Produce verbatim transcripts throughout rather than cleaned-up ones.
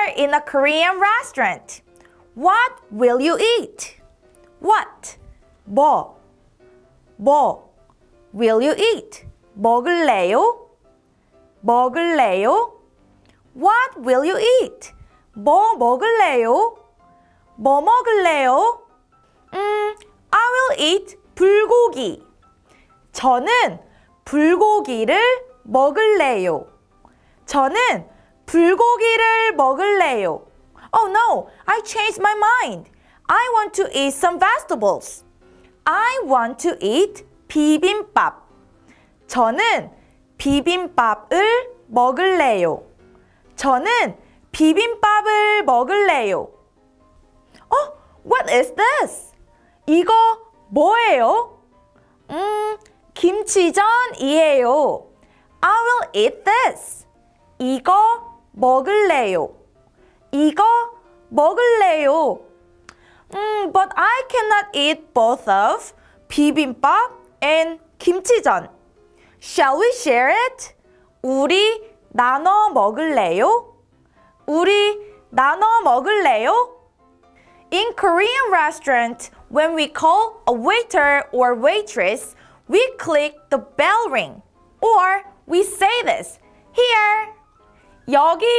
dinner in a Korean restaurant. What will you eat? What? 뭐? 뭐? Will you eat? 먹을래요? 먹을래요? What will you eat? 뭐 먹을래요? 뭐 먹을래요? 음, I will eat 불고기. 저는 불고기를 먹을래요. 저는 불고기를 먹을래요. Oh no, I changed my mind. I want to eat some vegetables. I want to eat 비빔밥. 저는 비빔밥을 먹을래요. 저는 비빔밥을 먹을래요. Oh, what is this? 이거 뭐예요? 음, 김치전이에요. I will eat this. 이거 먹을래요. 이거 먹을래요. 음, but I cannot eat both of 비빔밥 and 김치전. Shall we share it? 우리 나눠 먹을래요? 우리 나눠 먹을래요? In Korean restaurant, when we call a waiter or waitress, we click the bell ring. Or we say this, here,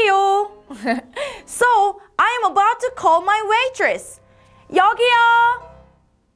여기요. So, I am about to call my waitress. 여기요.